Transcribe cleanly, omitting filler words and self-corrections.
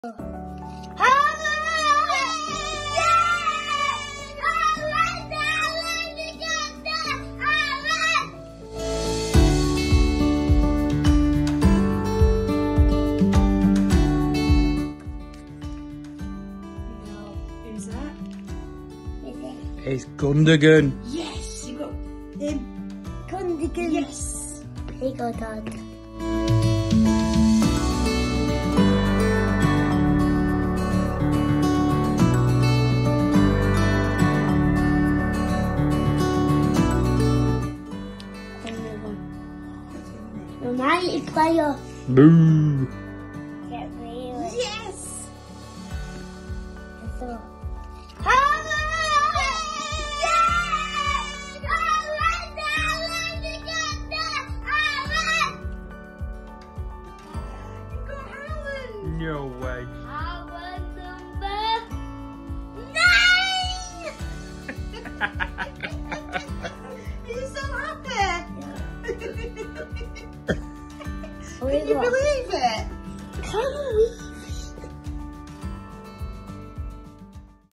It's Gundogan. Yes, you got him. Gundogan. Yes. He got that. United player. Boo. Get real. Yes. No way. Haaland number 9. Are you so happy? Oh, Can you believe it?